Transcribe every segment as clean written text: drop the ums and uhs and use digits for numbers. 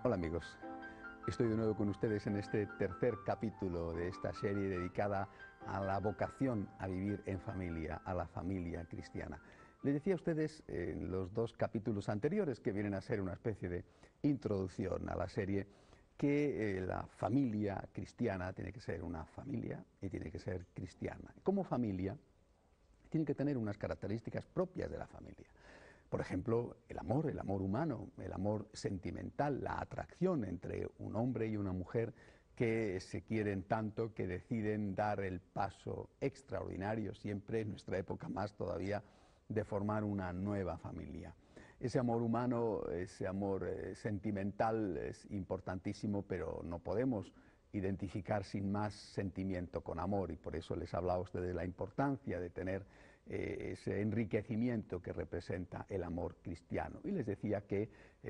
Hola amigos, estoy de nuevo con ustedes en este tercer capítulo de esta serie dedicada a la vocación a vivir en familia, a la familia cristiana. Les decía a ustedes en los dos capítulos anteriores, que vienen a ser una especie de introducción a la serie, que la familia cristiana tiene que ser una familia y tiene que ser cristiana. Como familia, tiene que tener unas características propias de la familia. Por ejemplo, el amor humano, el amor sentimental, la atracción entre un hombre y una mujer que se quieren tanto que deciden dar el paso extraordinario, siempre en nuestra época más todavía, de formar una nueva familia. Ese amor humano, ese amor sentimental es importantísimo, pero no podemos identificar sin más sentimiento con amor, y por eso les hablaba a ustedes de la importancia de tener ese enriquecimiento que representa el amor cristiano. Y les decía que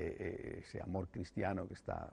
ese amor cristiano que está,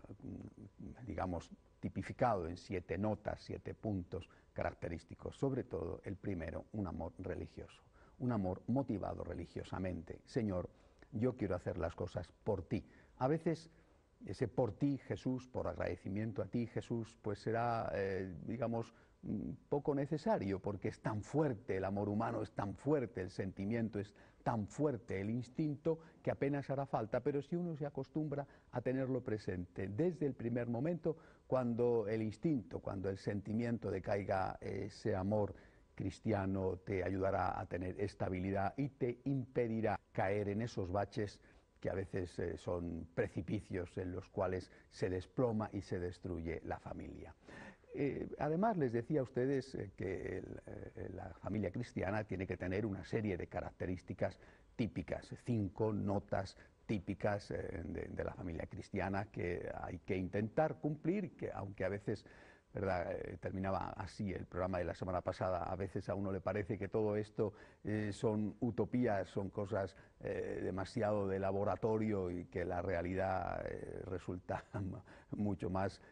digamos, tipificado en 7 notas, 7 puntos característicos, sobre todo el primero, un amor religioso, un amor motivado religiosamente. Señor, yo quiero hacer las cosas por ti. A veces ese por ti, Jesús, por agradecimiento a ti, Jesús, pues será, digamos, poco necesario, porque es tan fuerte, el amor humano es tan fuerte, el sentimiento es tan fuerte, el instinto, que apenas hará falta. Pero si uno se acostumbra a tenerlo presente desde el primer momento, cuando el instinto, cuando el sentimiento decaiga, ese amor cristiano te ayudará a tener estabilidad y te impedirá caer en esos baches que a veces son precipicios en los cuales se desploma y se destruye la familia. Además, les decía a ustedes que la familia cristiana tiene que tener una serie de características típicas, 5 notas típicas de la familia cristiana que hay que intentar cumplir, que aunque a veces, ¿verdad? Terminaba así el programa de la semana pasada. A veces a uno le parece que todo esto son utopías, son cosas demasiado de laboratorio, y que la realidad resulta mucho más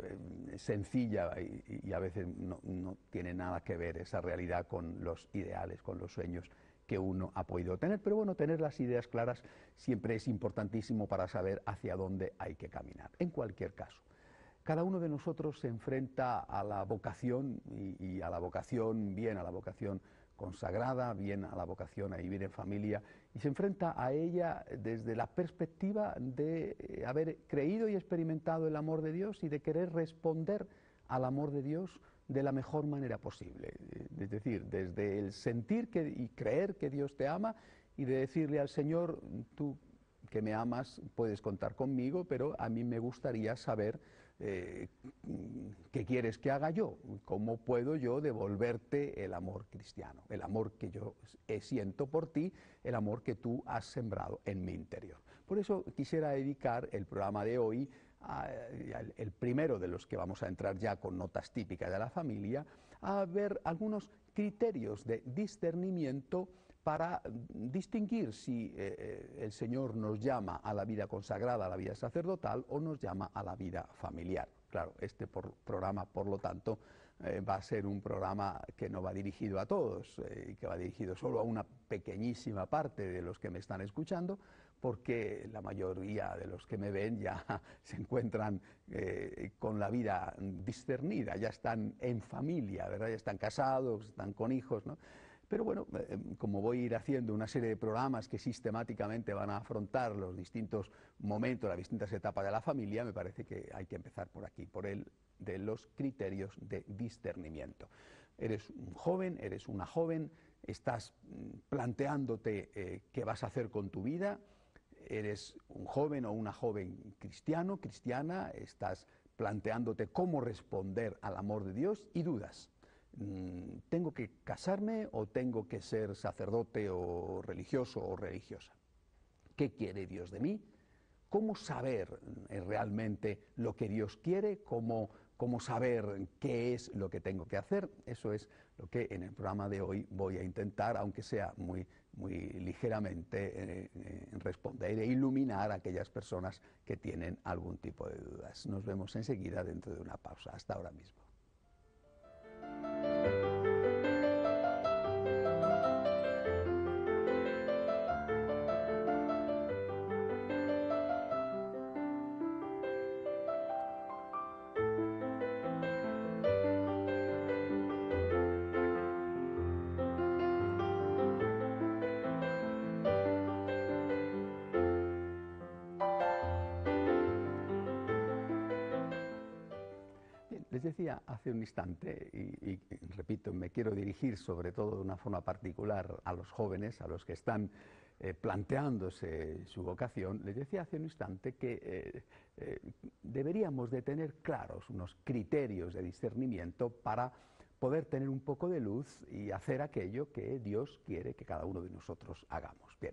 sencilla, y a veces no tiene nada que ver esa realidad con los ideales, con los sueños que uno ha podido tener. Pero bueno, tener las ideas claras siempre es importantísimo para saber hacia dónde hay que caminar. En cualquier caso, cada uno de nosotros se enfrenta a la vocación, y a la vocación, bien a la vocación consagrada, bien a la vocación a vivir en familia, y se enfrenta a ella desde la perspectiva de haber creído y experimentado el amor de Dios y de querer responder al amor de Dios de la mejor manera posible. Es decir, desde el sentir y creer que Dios te ama, y de decirle al Señor: tú que me amas, puedes contar conmigo, pero a mí me gustaría saber qué quieres que haga yo, cómo puedo yo devolverte el amor cristiano, el amor que yo siento por ti, el amor que tú has sembrado en mi interior. Por eso quisiera dedicar el programa de hoy, el primero de los que vamos a entrar ya con notas típicas de la familia, a ver algunos criterios de discernimiento para distinguir si el Señor nos llama a la vida consagrada, a la vida sacerdotal, o nos llama a la vida familiar. Claro, este programa, por lo tanto, va a ser un programa que no va dirigido a todos, que va dirigido solo a una pequeñísima parte de los que me están escuchando, porque la mayoría de los que me ven ya se encuentran con la vida discernida, ya están en familia, ¿verdad? Ya están casados, están con hijos, ¿no? Pero bueno, como voy a ir haciendo una serie de programas que sistemáticamente van a afrontar los distintos momentos, las distintas etapas de la familia, me parece que hay que empezar por aquí, por el de los criterios de discernimiento. Eres un joven, eres una joven, estás planteándote qué vas a hacer con tu vida. Eres un joven o una joven cristiano, cristiana, estás planteándote cómo responder al amor de Dios y dudas. ¿Tengo que casarme o tengo que ser sacerdote o religioso o religiosa? ¿Qué quiere Dios de mí? ¿Cómo saber realmente lo que Dios quiere? ¿Cómo saber qué es lo que tengo que hacer? Eso es lo que en el programa de hoy voy a intentar, aunque sea muy ligeramente, responder e iluminar a aquellas personas que tienen algún tipo de dudas. Nos vemos enseguida dentro de una pausa. Hasta ahora mismo. Les decía hace un instante, y repito, me quiero dirigir sobre todo de una forma particular a los jóvenes, a los que están planteándose su vocación, les decía hace un instante que deberíamos de tener claros unos criterios de discernimiento para poder tener un poco de luz y hacer aquello que Dios quiere que cada uno de nosotros hagamos. Bien,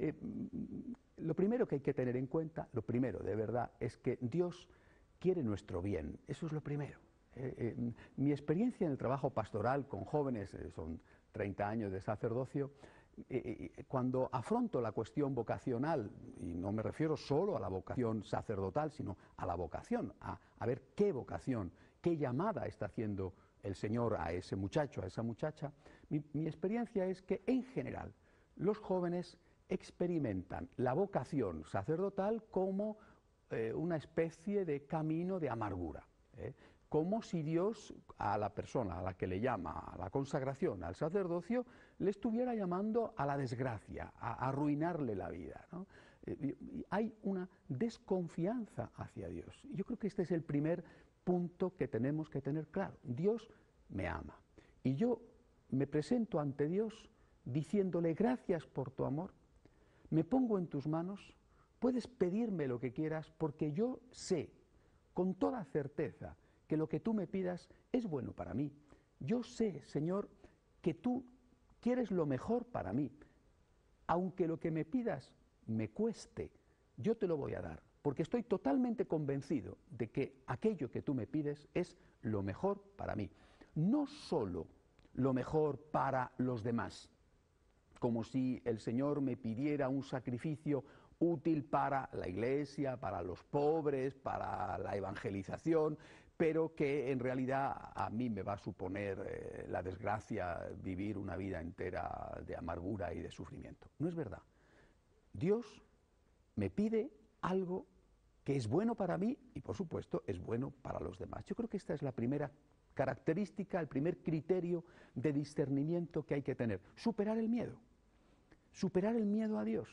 lo primero que hay que tener en cuenta, lo primero de verdad, es que Dios quiere nuestro bien, eso es lo primero. Mi experiencia en el trabajo pastoral con jóvenes, son 30 años de sacerdocio, cuando afronto la cuestión vocacional, y no me refiero solo a la vocación sacerdotal, sino a la vocación, a ver qué vocación, qué llamada está haciendo el Señor a ese muchacho, a esa muchacha, mi experiencia es que en general los jóvenes experimentan la vocación sacerdotal como una especie de camino de amargura, como si Dios a la persona a la que le llama a la consagración, al sacerdocio, le estuviera llamando a la desgracia, a arruinarle la vida, ¿no? Hay una desconfianza hacia Dios. Yo creo que este es el primer punto que tenemos que tener claro. Dios me ama y yo me presento ante Dios diciéndole gracias por tu amor, me pongo en tus manos, puedes pedirme lo que quieras porque yo sé con toda certeza que lo que tú me pidas es bueno para mí. Yo sé, Señor, que tú quieres lo mejor para mí. Aunque lo que me pidas me cueste, yo te lo voy a dar, porque estoy totalmente convencido de que aquello que tú me pides es lo mejor para mí. No solo lo mejor para los demás, como si el Señor me pidiera un sacrificio útil para la iglesia, para los pobres, para la evangelización, pero que en realidad a mí me va a suponer la desgracia vivir una vida entera de amargura y de sufrimiento. No es verdad. Dios me pide algo que es bueno para mí y, por supuesto, es bueno para los demás. Yo creo que esta es la primera característica, el primer criterio de discernimiento que hay que tener. Superar el miedo a Dios.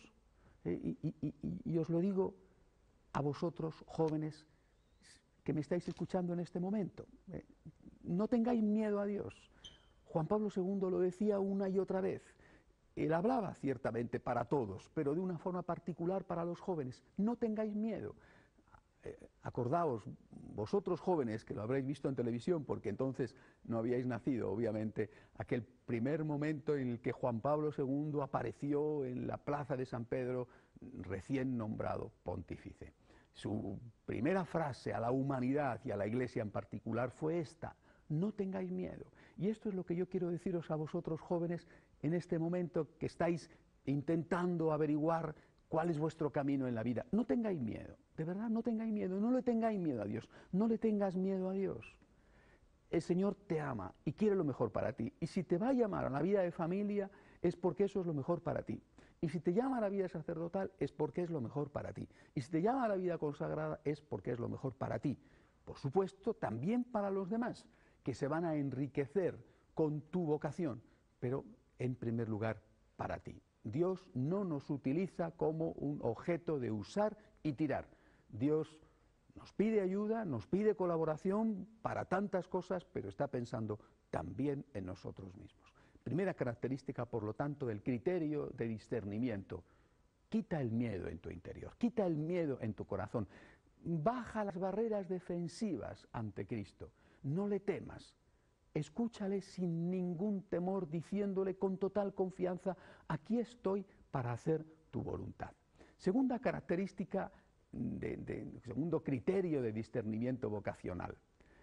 Y os lo digo a vosotros, jóvenes, que me estáis escuchando en este momento. No tengáis miedo a Dios. Juan Pablo II lo decía una y otra vez. Él hablaba ciertamente para todos, pero de una forma particular para los jóvenes. No tengáis miedo. Acordaos, vosotros jóvenes, que lo habréis visto en televisión, porque entonces no habíais nacido, obviamente, aquel primer momento en el que Juan Pablo II apareció en la plaza de San Pedro, recién nombrado pontífice. Su primera frase a la humanidad y a la Iglesia en particular fue esta: no tengáis miedo. Y esto es lo que yo quiero deciros a vosotros jóvenes en este momento que estáis intentando averiguar cuál es vuestro camino en la vida. No tengáis miedo, de verdad, no tengáis miedo, no le tengáis miedo a Dios, no le tengas miedo a Dios. El Señor te ama y quiere lo mejor para ti. Y si te va a llamar a la vida de familia es porque eso es lo mejor para ti. Y si te llama a la vida sacerdotal es porque es lo mejor para ti. Y si te llama a la vida consagrada es porque es lo mejor para ti. Por supuesto, también para los demás, que se van a enriquecer con tu vocación, pero en primer lugar para ti. Dios no nos utiliza como un objeto de usar y tirar. Dios nos pide ayuda, nos pide colaboración para tantas cosas, pero está pensando también en nosotros mismos. Primera característica, por lo tanto, del criterio de discernimiento: quita el miedo en tu interior, quita el miedo en tu corazón, baja las barreras defensivas ante Cristo, no le temas, escúchale sin ningún temor, diciéndole con total confianza: aquí estoy para hacer tu voluntad. Segunda característica, segundo criterio de discernimiento vocacional: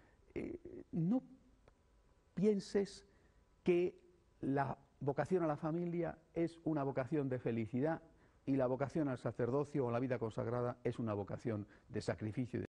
no pienses que la vocación a la familia es una vocación de felicidad y la vocación al sacerdocio o a la vida consagrada es una vocación de sacrificio.